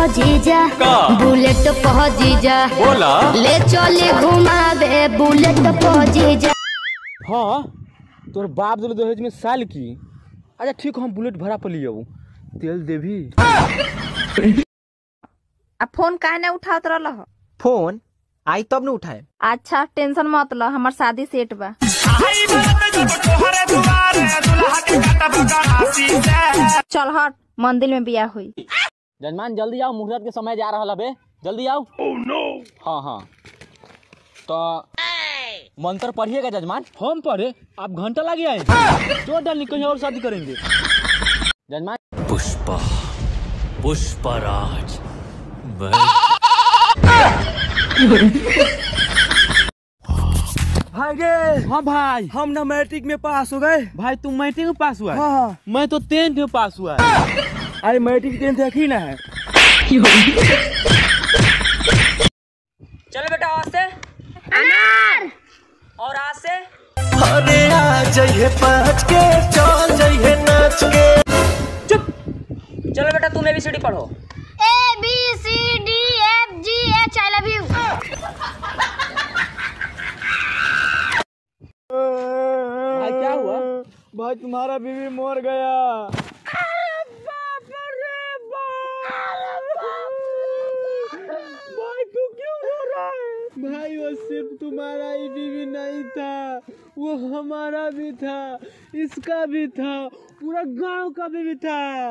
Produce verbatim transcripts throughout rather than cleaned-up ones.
जीजा बुलेट पे जीजा बोला ले चले घुमावे बुलेट पे जीजा। हाँ तोर बाप दिल दहेज में साल की। अच्छा ठीक हम बुलेट भरा पर लिया तेल देवी। अब फोन काहे नहीं उठात रहल हो? फोन आई तब न उठाए। अच्छा टेंशन मत लो, हमार शादी सेट बा। चल हट मंदिर में बियाह हुई। जजमान जल्दी आओ, मुहूर्त के समय जा रहा बे, जल्दी आओ। oh, no. हाँ हाँ तो मंत्र पढ़िएगा जजमान। हम पढ़े आप घंटा लगे आए चोट डालने कहीं और शादी करेंगे जजमान। पुष्पा पुष्पराज भाई रे। हाँ भाई हम ना मैट्रिक में पास हो गए। भाई तुम मैट्रिक में पास हुआ है? हाँ मैं तो टेंथ में पास हुआ है। अरे मैट्रिक टेंथ देखी ना है। चलो बेटा आज से अनार और आज से अरे आ जाइए पाँच के चल जाइए नाच के। चुप। चलो बेटा तुम एबीसीडी पढ़ो। A B C D F G H I love you. भाई क्या हुआ? भाई तुम्हारा बीवी मर गया। भाई तू क्यों रो रहा है? भाई वो सिर्फ तुम्हारा ही बीवी नहीं था, वो हमारा भी था, इसका भी था, पूरा गांव का भी, भी था।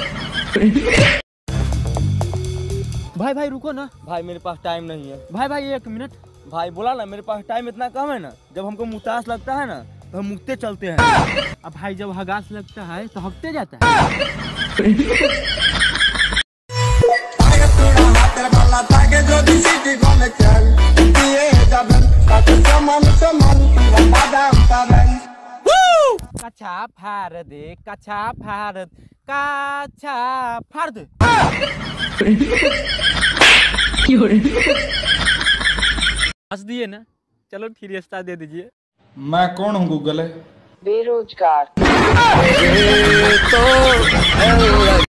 भाई भाई रुको ना। भाई मेरे पास टाइम नहीं है। भाई भाई एक मिनट। भाई बोला ना मेरे पास टाइम इतना कम है ना, जब हमको मुतास लगता है ना तो हम मुक्ते चलते हैं। अब भाई जब हगास लगता है तो हकते जाता है। कच्छा फाड़ दे कच्छा फाड़ कच्छा फाड़ दे। हंस दिए ना, चलो फिर रिश्ता दे दीजिए। मैं कौन हूँ गूगल है? बेरोजगार। तो